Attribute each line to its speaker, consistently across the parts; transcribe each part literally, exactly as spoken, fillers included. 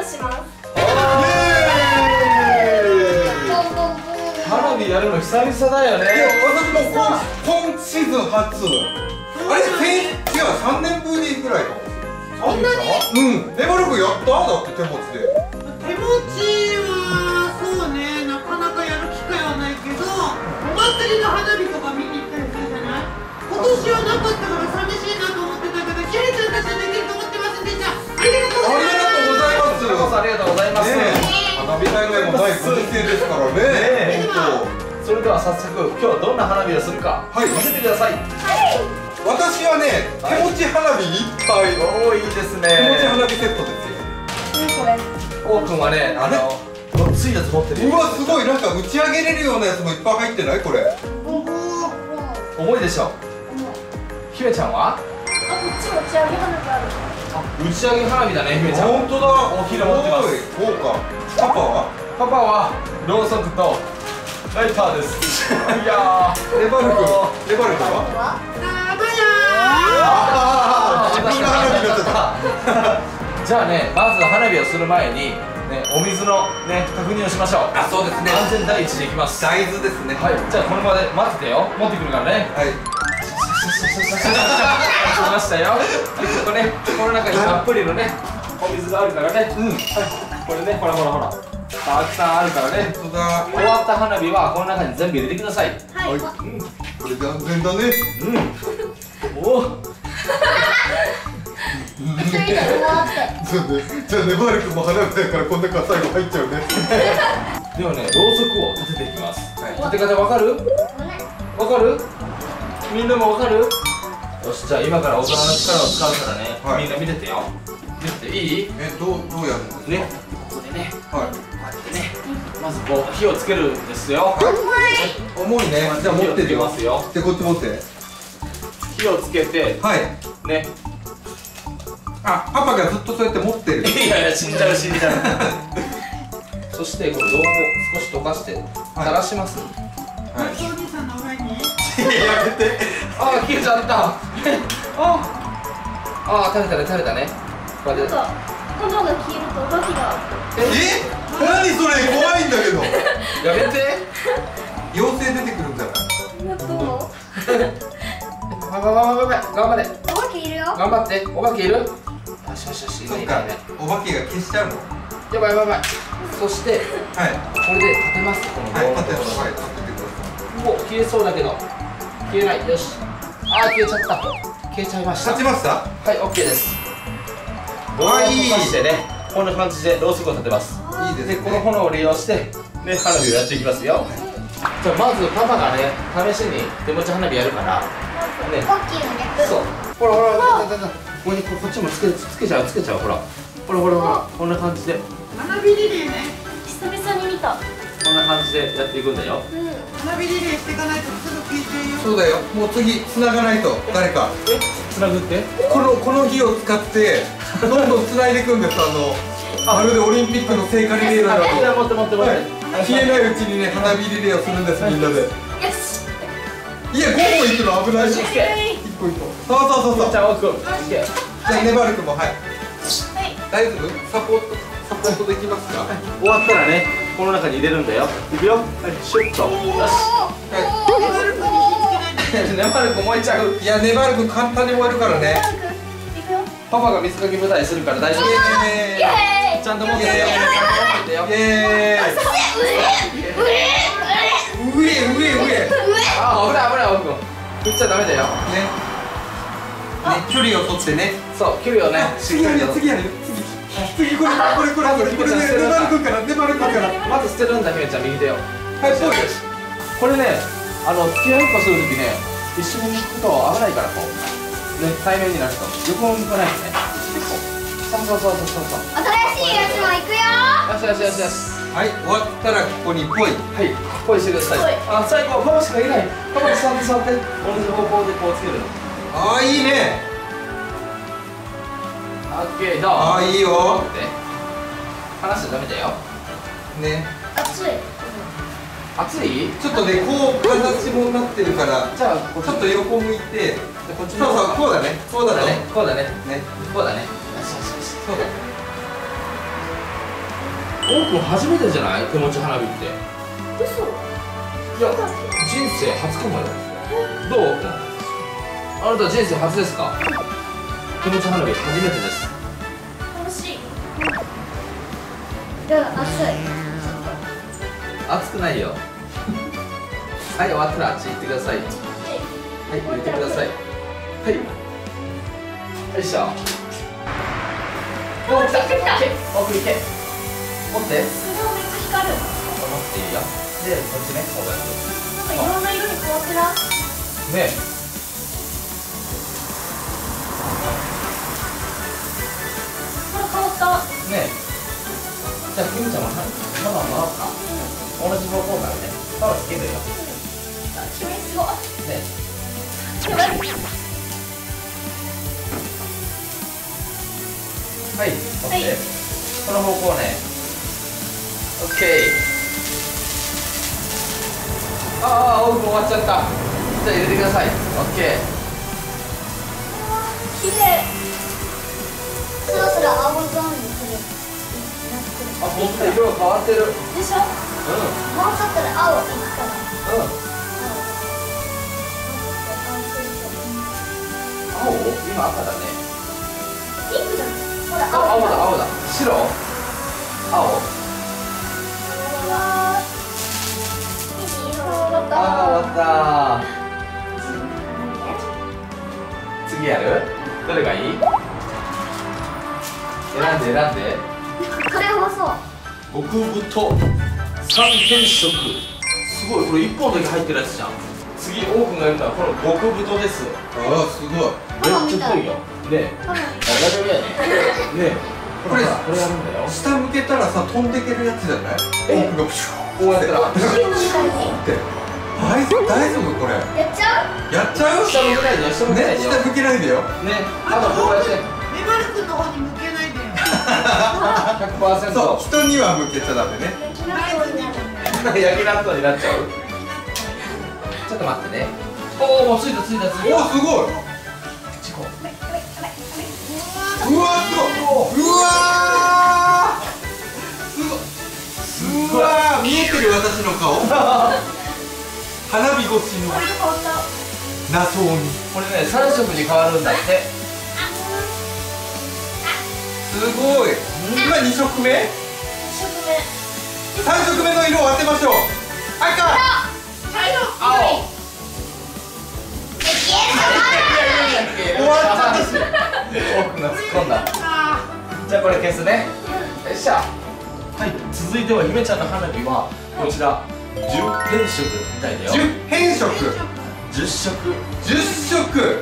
Speaker 1: します。
Speaker 2: 花火やるの久々だよね。
Speaker 3: いや、私も今今シーズン初。あれ、先違う、さんねんぶりぐらいかも。
Speaker 4: そんなに？
Speaker 3: うん、ネバルクやっただって手持ちで。
Speaker 4: 手持ちはそうね、なかなかやる機会はないけど、お祭りの花火とか見に行ったりするじゃない。今年はなかったから寂しいなと思ってたけど、キレちゃんたちはできると思ってませんでした。ありがとうございます。
Speaker 3: ありがとうございます。
Speaker 2: ありがとうございます。
Speaker 3: 花火大会も第ごじせいですからね。
Speaker 2: それでは早速今日はどんな花火をするか見せてください。
Speaker 3: 私はね、手持ち花火いっぱい。
Speaker 2: おお、いいですね。
Speaker 3: 手持ち花火セットですよ。
Speaker 2: おうくんはね、あのごっついやつ持ってる。
Speaker 3: うわ、すごい、なんか打ち上げれるようなやつもいっぱい入ってないこれ。
Speaker 2: 重いでしょ。姫ちゃんは？
Speaker 1: あ、こっちも打ち上げ花火ある。
Speaker 2: 打ち上げ花火だね、姫ちゃん。
Speaker 3: 本当だ。
Speaker 2: お昼持ってます。
Speaker 3: 豪華。パパは？
Speaker 2: パパはろうそくとライターです。いやー、
Speaker 3: レバルク。レバルクは？
Speaker 1: は？
Speaker 3: ああ、みんな花火になっちゃった。
Speaker 2: じゃあね、まず花火をする前にね、お水のね確認をしましょう。
Speaker 3: あ、そうですね。
Speaker 2: 安全第一でいきます。
Speaker 3: 大豆ですね。
Speaker 2: はい、じゃあこの場で待っててよ。持ってくるからね。
Speaker 3: はい。
Speaker 2: 来ましたよ。で、ここね、この中にたっぷりのね、お水があるからね。うん。はい。これね、ほらほらほら。たくさんあるからね。
Speaker 3: 本当だ。
Speaker 2: 終わった花火はこの中に全部入れてください。
Speaker 1: はい。
Speaker 3: うん。これで安全だね。
Speaker 2: うん。おお。
Speaker 1: 一緒にで終わって。
Speaker 3: そうね。じゃあネバルクも花火だからこんなから最後入っちゃうね。
Speaker 2: ではね、ろうそくを立てていきます。立て方わかる？わかる？みんなもわかる？よし、じゃあ今から大人の力を使うからね、
Speaker 3: はい、
Speaker 2: みんな見ててよ。見てていい？
Speaker 3: え、どうどうやるんですか？
Speaker 2: ね、ここでね、
Speaker 3: はい。
Speaker 2: こうやってね、まずこう火をつけるんですよ。
Speaker 3: 重いね。じゃあ持ってるよ。
Speaker 2: ますよ。
Speaker 3: でこっち持って。
Speaker 2: 火をつけて、
Speaker 3: はい。
Speaker 2: ね。
Speaker 3: あ、パパがずっとそうやって持ってる。
Speaker 2: いやいや、死んじゃう死んじゃう。そしてこれ銅を少し溶かして垂らします。
Speaker 3: はい。
Speaker 4: お兄さんの上に。
Speaker 2: やめて。ああ、消えちゃった。ああ、垂れたね垂れたね。こうやって。
Speaker 1: なんか炎が消えるとお化けが。
Speaker 3: え？何それ、怖いんだけど。
Speaker 2: やめて。
Speaker 3: 妖精出てくるんじゃない？
Speaker 1: どう？
Speaker 2: 頑張れ頑張れ。
Speaker 1: お化けいるよ。
Speaker 2: 頑張って。お化けいる？よしよしよし。
Speaker 3: そっか。お化けが消しちゃうの。
Speaker 2: やばいやばいやばい。そして
Speaker 3: はい。
Speaker 2: これで立てます。この
Speaker 3: はい。
Speaker 2: 棒
Speaker 3: 立てます。はい。立ててください。
Speaker 2: もう消えそうだけど消えない。よし。ああ、消えちゃった。消えちゃいました。
Speaker 3: 立ちました？
Speaker 2: はい、オッケーです。
Speaker 3: あ、いい。
Speaker 2: そしてね、こんな感じでろうそくを立てます。
Speaker 3: いいですね。
Speaker 2: で、この炎を利用してね、花火をやっていきますよ。じゃあまずパパがね、試しに手持ち花火やるからね。
Speaker 1: ポッキーの逆。
Speaker 2: そう。ほらほらほら、ここにこっちもつけつけちゃうつけちゃうほら。ほらほらほら、こんな感じで。
Speaker 4: 花火リレーね。
Speaker 1: 久々に見た。
Speaker 2: こんな感じでやっていくんだよ。
Speaker 1: うん。
Speaker 4: 花火リレーしていかないとすぐ消えちゃうよ。
Speaker 3: そうだよ。もう次繋がないと誰か。
Speaker 2: え、つなぐって？
Speaker 3: このこの火を使ってどんどん繋いでいくんです。あのまるでオリンピックの聖火リレーのように。
Speaker 2: じゃあ持って持って持って。
Speaker 3: 消えないうちにね、花火リレーをするんです、みんなで。
Speaker 1: よし。
Speaker 3: いや、ごこ行くの危ないよ。
Speaker 2: オッケー。
Speaker 3: 一個一個。そうそうそうそう。
Speaker 2: じゃあ奥君。オッケー。
Speaker 3: じゃあネバルクもはい。
Speaker 1: はい。
Speaker 3: 大丈夫？サポートサポートできますか？
Speaker 2: 終わったらね、この中に入れるんだよ。いくよ。はい、シュッと。よし。ネバルク燃えちゃう。
Speaker 3: いや、ネバルク簡単に燃えるからね。
Speaker 1: いくよ。
Speaker 2: パパが水かけ舞台するから大丈夫。
Speaker 3: イ
Speaker 1: イエーイ。
Speaker 2: ちゃんと持っててよ。ちゃんと持っててよ。
Speaker 3: エーイ。イエーイ。上上上。
Speaker 2: あ、危ない危ない奥君。振っちゃダメだよ。
Speaker 3: ね。ね、距離を取ってね。
Speaker 2: そう、距離をね、しっかりと。
Speaker 3: 次やるよ。次次これこれこれこれこれね、ネバルクからネバルクから。
Speaker 2: まず捨てるんだ、姫ちゃん右手を。
Speaker 3: はい、そうです。
Speaker 2: これね、あの付き合いっこするときね、一緒に行くと危ないからこうね、対面になると横に行かないとね。そうそうそうそうそう。
Speaker 1: 新しいやつも行くよ。
Speaker 2: よしよしよしよし。
Speaker 3: はい、終わったらここにぽい。
Speaker 2: はい、ポイしてください。あ、最後パパしかいない。パパ座って座って、同じ方向でこうつけるの。
Speaker 3: ああ、いいね。
Speaker 2: オッケー、どう？
Speaker 3: ああ、いいよ。
Speaker 2: 離しちゃダメだよ。
Speaker 3: ね。
Speaker 1: 熱い。
Speaker 2: 熱い？
Speaker 3: ちょっとね、こう形もなってるから、
Speaker 2: じゃあ
Speaker 3: ちょっと横向いて、
Speaker 2: こっち
Speaker 3: そうそう、こうだね。こうだね。
Speaker 2: こうだね。
Speaker 3: ね。
Speaker 2: こうだね。よしよしよし。
Speaker 3: そうだ。
Speaker 2: オープン初めてじゃない？手持ち花火って。
Speaker 1: 嘘。
Speaker 2: いや、人生初かもよ。どう？オープン。あなた人生初ですか？手持ち花火初めてです。
Speaker 1: 楽しい。でも暑い。
Speaker 2: 熱くないよ。はい、終わったらあっち行ってください。はい、入れてください。はい。よいしょ。お、来た。奥行け。奥行け。持って。
Speaker 1: すごいめっちゃ光る。
Speaker 2: 持っていいよ。で、こっちね、こうやって。
Speaker 1: なんかいろんな色に変わってな。
Speaker 2: ね。
Speaker 1: ほら変わった。
Speaker 2: ね。じゃあ、きみちゃんも、ママ回ろうか。同じ方向からね。パワーつけるよ。
Speaker 1: 君すごい。
Speaker 2: ね。はい、持って、はい、この方向ね。オッケー。ああ、オープン終わっちゃった。じゃあ入れてください。オッケー。
Speaker 1: 綺麗。そろそろ青ゾーンに来る。
Speaker 2: あ、ほんと色が変わってる。
Speaker 1: でしょ。うん。もうちょっとで青いくから。
Speaker 2: うん。青？今赤だね。
Speaker 1: ピンクじゃない。ほら
Speaker 2: 青だ青だ。白？青？
Speaker 1: あ
Speaker 2: あ、終わった。次やる？どれがいい？選んで選んで。
Speaker 1: これはそう。
Speaker 2: 極太三変色。すごい、これ一本だけ入ってるやつじゃん。次オープンがやるのはこの極太です。
Speaker 3: ああ、すごい。
Speaker 2: めっちゃ濃いよ。ねえ。大丈夫やね。ねえ。
Speaker 3: これ
Speaker 2: これやるんだよ。
Speaker 3: 下向けたらさ、飛んでけるやつじゃない？
Speaker 2: え？
Speaker 3: オープンがプシュ
Speaker 2: こうやったら。
Speaker 3: って。大丈夫大丈夫これ？
Speaker 1: やっちゃう？
Speaker 3: やっちゃう？
Speaker 2: 下向けないでよ。下向けない
Speaker 3: ね、
Speaker 2: でよ。
Speaker 3: 下向けないでよ。
Speaker 2: ね。あとこうやって。
Speaker 4: メバル君の方に向けないでよ。
Speaker 2: ひゃくパーセント。
Speaker 3: そう、人には向けちゃダメね。
Speaker 2: 焼き納豆になっちゃう。ちょっと待ってね。おお、もうついたついたついた。
Speaker 3: おお、すごい。うわー、すごい。うわー。すごい。すごい。見えてる私の顔。花火越しの謎に。
Speaker 2: これね、三色に変わるんだって。
Speaker 3: すごい。今二色目？
Speaker 1: 一色目。
Speaker 3: 三色目の色を当てましょう。赤。
Speaker 1: 茶色。
Speaker 2: 青。
Speaker 3: 終わっちゃったし。
Speaker 2: 奥が突っ込んだ。じゃあこれ消すね。よっしゃ。はい、続いてはゆめちゃんの花火はこちら十変色みたいだよ。
Speaker 3: 十変色。
Speaker 2: 十色。
Speaker 3: 十色。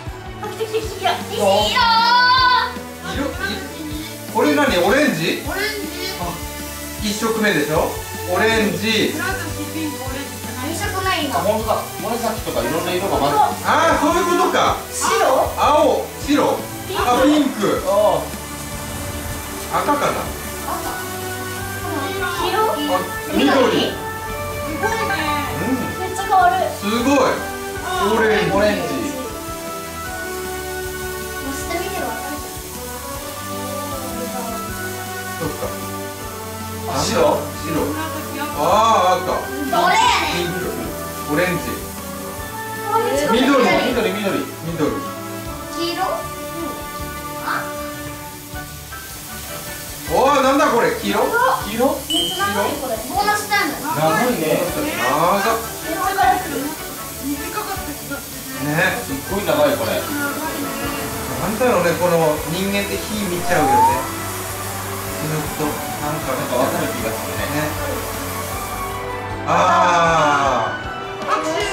Speaker 1: 色。
Speaker 3: 色。これ何？オレンジ？
Speaker 4: オレンジ。
Speaker 3: 一色目でしょ？オレンジ。
Speaker 4: 紫、ピンク、オレンジじゃない。
Speaker 1: 二色目今。
Speaker 2: あ、本当だ。紫とかいろんな色がまず。
Speaker 3: ああ、そういうことか。
Speaker 1: 白。
Speaker 3: 青、白。あ、ピンク。
Speaker 2: あ
Speaker 3: 赤かな。
Speaker 1: 黄色。
Speaker 3: あ、緑。
Speaker 4: すごいね。
Speaker 3: うん。
Speaker 1: めっちゃ変わる。
Speaker 3: すごい。オレンジ。
Speaker 2: オレンジ。
Speaker 1: もう下見てるわかる。
Speaker 3: そっか。
Speaker 2: あ、白。
Speaker 3: 白。
Speaker 4: 紫、赤。
Speaker 3: ああ、赤。
Speaker 1: どれやねん。
Speaker 3: ピンク。オレンジ。
Speaker 1: 緑。
Speaker 3: 緑。
Speaker 2: 緑緑。
Speaker 3: 緑。
Speaker 1: 黄色。
Speaker 3: おお、なんだこれ、黄色。
Speaker 2: 黄色。
Speaker 1: めっちゃ長いこれ。ボーナスタイム。
Speaker 2: 長いね。
Speaker 3: 長っ。
Speaker 1: え、これから来る。
Speaker 4: 短かった気がするね。
Speaker 3: ね。
Speaker 2: すっごい長いこれ。
Speaker 3: なんだろうね、この人間って火見ちゃうよね。ずっと、なんか
Speaker 2: なんかわかる気がするね。
Speaker 3: ね。あ
Speaker 4: 拍手。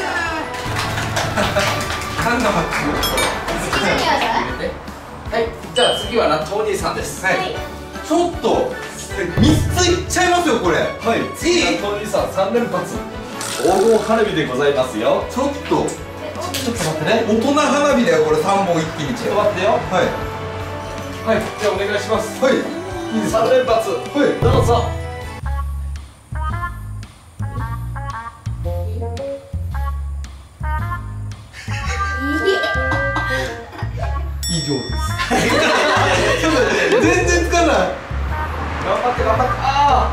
Speaker 3: あ。何の拍手？
Speaker 1: 好きな匂いじゃない？
Speaker 2: 入れて。はい、じゃあ次は納豆お兄さんです。
Speaker 3: はい。ちょっとみっついっちゃいますよこれ。
Speaker 2: はい、
Speaker 3: いい？
Speaker 2: 納豆お兄さん三連発。黄金花火でございますよ。
Speaker 3: ちょっと
Speaker 2: ちょっと待ってね。
Speaker 3: 大人花火だよこれ。さんぼん一気にいっちゃう。
Speaker 2: ちょっと待ってよ。
Speaker 3: はい
Speaker 2: はい、じゃあお願いします。
Speaker 3: はい。いいですか？
Speaker 2: 三連発。
Speaker 3: はい。
Speaker 2: どうぞ。
Speaker 3: 以上です。ちょっと全然つかない。
Speaker 2: 頑張って頑張って。あ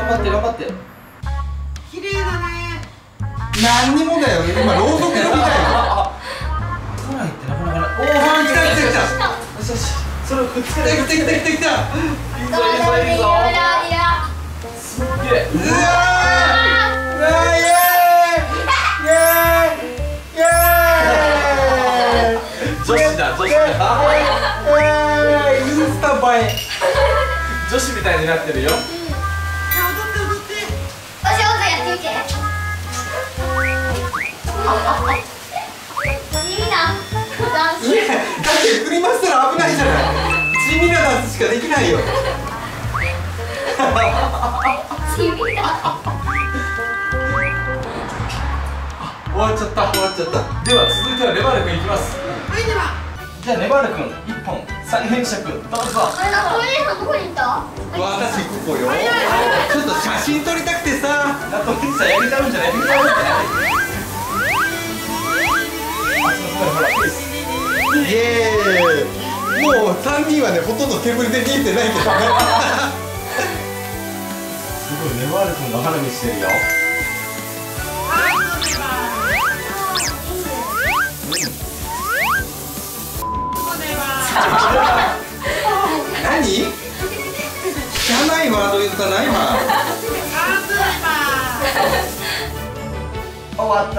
Speaker 2: 張って頑張って。
Speaker 4: 綺麗だね。
Speaker 3: 何にもだよ、今ろうそくの火だよ。
Speaker 2: 来ないってなかなかない。
Speaker 3: おお、来た来た来た。
Speaker 2: よしよし、それをくっつけて。
Speaker 3: 来た来た来た来た来た。
Speaker 2: いいぞいいぞいいぞ。すっげえ。
Speaker 3: うわー、うわー、イエーイイエーイイエーイ。
Speaker 2: 女子だ女子だ。
Speaker 3: インスタ映え。
Speaker 2: 女子みたいになってるよ。
Speaker 4: じゃあ踊って踊って。
Speaker 1: 私おずやってみて。地味なダンス。
Speaker 3: だって振り回したら危ないじゃない。地味なダンスしかできないよ。
Speaker 1: 地味な。
Speaker 3: 終わっちゃった終わっちゃった。
Speaker 2: では続いてはネバール君いきます。
Speaker 4: はい、では。
Speaker 2: じゃあネバール君一本三変色どうぞ。
Speaker 1: あれな、トイレさんどこに行った？
Speaker 3: 私ここよ。ちょっと写真撮りたくてさ。
Speaker 2: ナトリさんやりちゃうんじゃない？やりちゃうんじゃない？ほら、
Speaker 3: イエーイ。もうさんにんはね、ほとんどテーブルで見えてないけどね。
Speaker 2: すごいネバール君が花火してるよ。
Speaker 4: はい、そうでは。
Speaker 3: 何？汚いワード言ったな今。
Speaker 2: 終わった。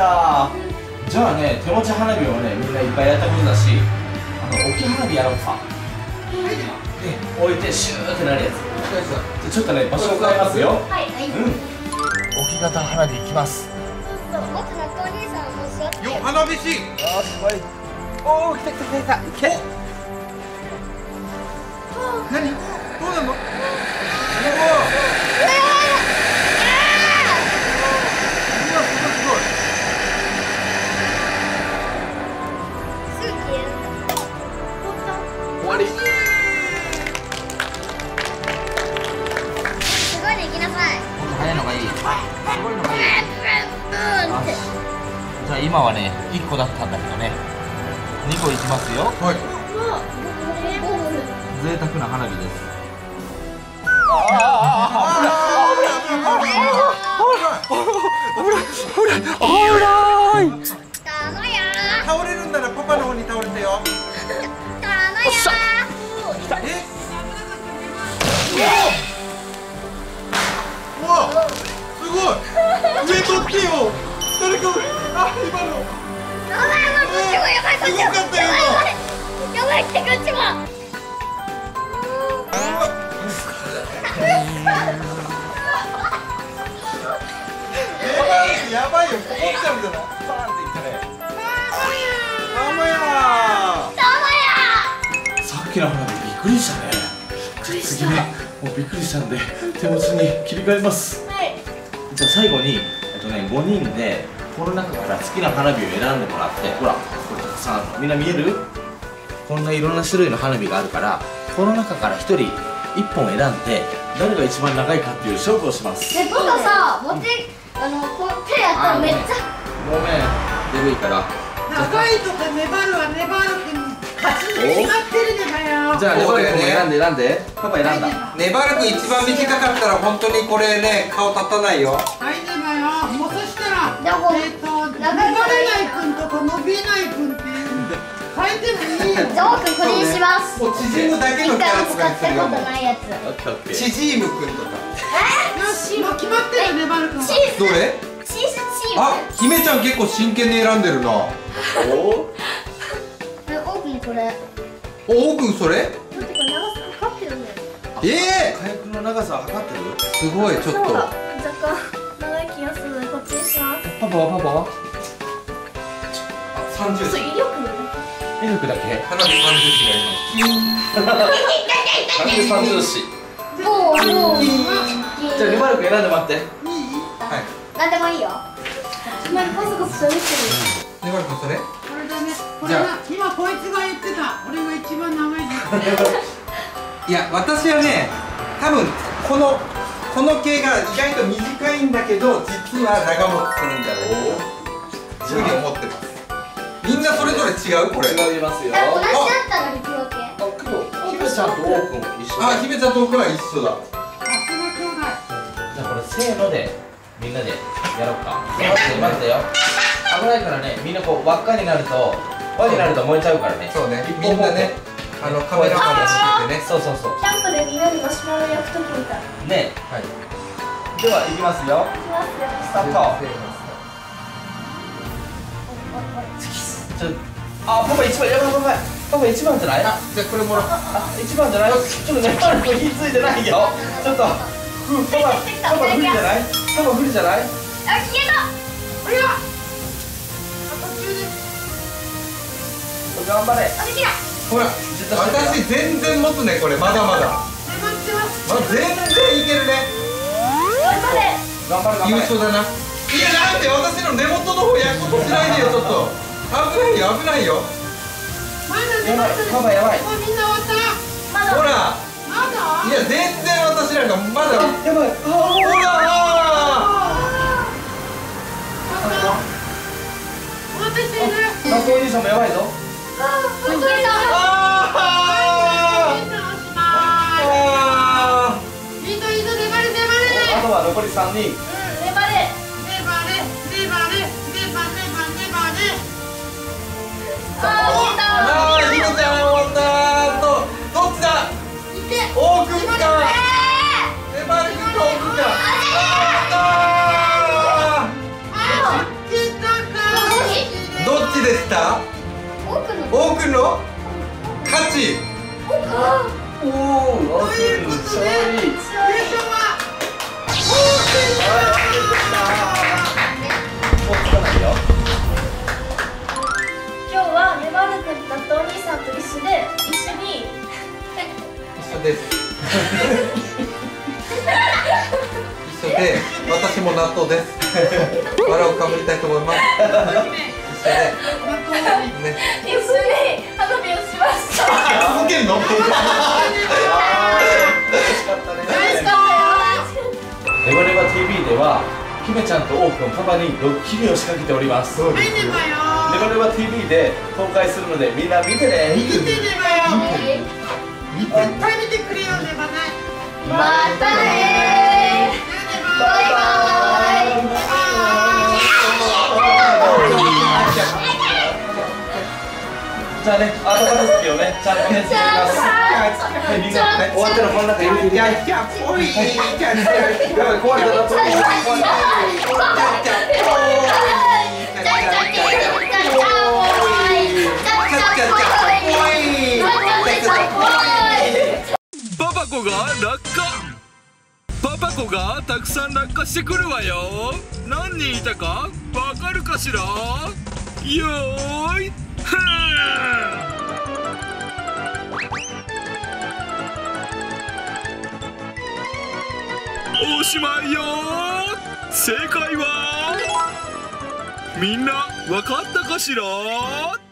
Speaker 2: じゃあね、手持ち花火をね、みんないっぱいやったことだし、あの置き花火やろうか。で、置いてシューってなるやつ。じゃちょっとね、場所を変えますよ。
Speaker 1: はいはい。
Speaker 2: うん。置き型花火いきます。
Speaker 1: もっと中お兄さんも座って。
Speaker 3: よ、花火師。
Speaker 2: あー、すごい。おお、来た来た来た来た。いけ。
Speaker 3: 何？どうなの？
Speaker 2: 終わり。
Speaker 1: すごいね、行きなさい。
Speaker 2: 早いのがいい。すごいのがいい。
Speaker 1: ブンブンって。
Speaker 2: じゃあ今はね、いっこだったんだけどね、にこいきますよ。
Speaker 3: はい。
Speaker 2: 贅沢な花火です。
Speaker 3: 倒れるんならパパの方に倒れてよ。え？うわ！すごい！上取ってよ。誰か上。あ、今の。すごかったよ。
Speaker 1: やばいってこっちも。
Speaker 3: やばいよ、ここ来ちゃうんじゃない？
Speaker 2: バーンっていったね。
Speaker 3: ママや
Speaker 2: さっきの花火びっくりしたね。次ね、もうびっくりしたんで手持ちに切り替えます。
Speaker 1: はい。
Speaker 2: じゃあ最後に、えっとね、ごにんでこの中から好きな花火を選んでもらって、ほら、これたくさんあるの。みんな見える？こんないろんな種類の花火があるから、この中からひとりいっぽん選んで誰が一番長いかっていう勝負をします。
Speaker 1: で、僕はさ、持って、あの、こう手やったらめっちゃ。
Speaker 2: ごめん、デブいから。
Speaker 4: 長いとか粘るは粘る君勝ちに決まってるじゃないよ。
Speaker 2: じゃあネバル君も選んで選んで。パパ選んだ。
Speaker 3: ねばるくん一番短かったら本当にこれね、顔立たないよ。
Speaker 4: はいねばよ。もうそしたら
Speaker 1: でも
Speaker 4: えっと粘れない君とか伸びない君っていう変えてもいいよ。
Speaker 1: じゃあ僕これにします。
Speaker 3: もう縮むだけのキャラと
Speaker 1: 一回も使
Speaker 3: かにするよ。
Speaker 1: ったことないやつ。
Speaker 2: オッケーオッケー。
Speaker 3: 縮むくんとか。
Speaker 4: よし、もう決まってるねばる君は。
Speaker 1: チーズ。
Speaker 3: どれ？
Speaker 1: チーズチーム。
Speaker 3: あ、姫ちゃん結構真剣に選んでるな。
Speaker 2: お
Speaker 1: え、オープンこれ。
Speaker 3: お、おくんそれ？
Speaker 1: だってこれ長さ測ってるんだよ。
Speaker 3: ええ
Speaker 2: 火薬の長さは測ってる？
Speaker 3: ー、すごいちょっと。
Speaker 1: 若干長い気がするのでこっちにします。
Speaker 2: パパはパパは？
Speaker 3: 三十。
Speaker 1: そう威力。
Speaker 2: 威力だけ？
Speaker 3: 花火三十子がいます。
Speaker 2: なんで三十子？
Speaker 1: もうもう。
Speaker 2: じゃあネバル君選んで待って。
Speaker 3: はい。
Speaker 1: なんでもいいよ。今コソコソ喋ってる。
Speaker 3: ねばるくんそれ？
Speaker 4: これだね。これな、今こいつが言ってた。俺が一番長いです。
Speaker 3: いや、私はね、多分このこの毛が意外と短いんだけど、実は長持ちするんだろう。そういうふうに思ってます。みんなそれぞれ違うこれ。
Speaker 2: 違いますよ。
Speaker 1: え、同じだったのに黒系。
Speaker 2: あ、黒。姫ちゃんとオー君一緒。
Speaker 3: あ、姫ちゃんと僕は一緒だ。
Speaker 4: さすが兄弟。
Speaker 2: じじゃあこれせーのでみんなでやろうか。待って待ってよ、危ないからね。みんなこう輪っかになると輪になると燃えちゃうからね。
Speaker 3: そうね、みんなね、あのカメラマンに向けてね。
Speaker 2: そうそうそう
Speaker 1: キャンプでみんなでマシュマロ焼くときみたい。
Speaker 2: ね。
Speaker 3: はい、
Speaker 2: では行きますよ。
Speaker 1: いきますよ。
Speaker 2: スタート。ちょあ、パパ一番、やばいやばい、パパ一番じゃない？
Speaker 3: じゃあこれもらおう。
Speaker 2: あ、一番じゃない？ちょっとね、パパに火ついてないよ。ちょっと、ふパパ、パパ不利じゃない？パパ不利じゃない？
Speaker 1: あ、消えた。
Speaker 4: あれは途中で
Speaker 2: 頑張れ。
Speaker 1: あ、できた。
Speaker 3: ほら、私全然持つね、これまだまだ。
Speaker 4: 粘ってます。
Speaker 3: まあ、全然いけるね。
Speaker 1: 頑張れ。
Speaker 2: 頑張れ頑張れ。
Speaker 3: 優勝だな。いや、なんで私の根元の方焼くことしないでよ、ちょっと。危ないよ、危ないよ。
Speaker 4: まだ
Speaker 2: やばい、
Speaker 4: 粘ってる。
Speaker 2: パパやばい。
Speaker 4: もうみんな終わった。
Speaker 1: まだ。
Speaker 3: ほら、
Speaker 4: まだ
Speaker 3: いや、全然私なんかまだ。
Speaker 2: やばい。
Speaker 3: ほら、
Speaker 4: 待っててる。
Speaker 2: マスオ兄さんもやばいぞ。
Speaker 1: あ、消えた。
Speaker 3: あ
Speaker 4: みんなおしま
Speaker 3: あ
Speaker 4: い。いいぞいいぞ、粘れ粘れ。
Speaker 2: あとは残り三人。
Speaker 1: うん、粘れ。
Speaker 4: 粘れ粘れ粘れ粘れ。
Speaker 1: あ、消えた。
Speaker 3: ああ、ひめちゃん終わったー。と、どっちだ。
Speaker 4: いけ。
Speaker 3: オークンか。
Speaker 1: え
Speaker 3: ネバル君か、オークンか。あ
Speaker 4: あ、出たか。
Speaker 3: どっちでした。
Speaker 1: ー、奥の。
Speaker 3: オークンの勝ち。
Speaker 1: あ、
Speaker 2: おお、
Speaker 4: ということで
Speaker 2: 勝利。
Speaker 4: 優勝はオープン
Speaker 2: もうつかないよ。
Speaker 1: 今日はねばるくんだとお兄さんと一緒で一緒に
Speaker 3: 一緒です一緒で、私も納豆ですわらをかぶりたいと思います一緒でね、
Speaker 1: 一緒に花火をしました。
Speaker 3: 続けんの。
Speaker 2: ああ、楽しかったね。
Speaker 1: 楽しかったよ。
Speaker 2: ネバネバ ティーブイ では姫ちゃんとオークンパパにドッキリを仕掛けております。
Speaker 3: そう
Speaker 4: はい、
Speaker 3: ですよ。
Speaker 4: ねばよ。
Speaker 2: ネバネバ ティーブイ で公開するのでみんな見てね。
Speaker 3: 見て
Speaker 4: 見てねばよ。
Speaker 3: 見て。
Speaker 4: 絶対見てくれよねばね。
Speaker 1: またねー。バイバ
Speaker 2: じゃあね、後片付けをね、ちゃんとね、していきます。はい、みんな、ね、終わったらこの中入れて入れて。
Speaker 3: キャッキャッポイ。キャッキャッ
Speaker 2: やばい、壊れたな、壊れた。壊れた。
Speaker 5: パパ子が落下。パパ子がたくさん落下してくるわよ。何人いたかわかるかしら。よーい、ふー。おしまいよ。正解はみんなわかったかしら。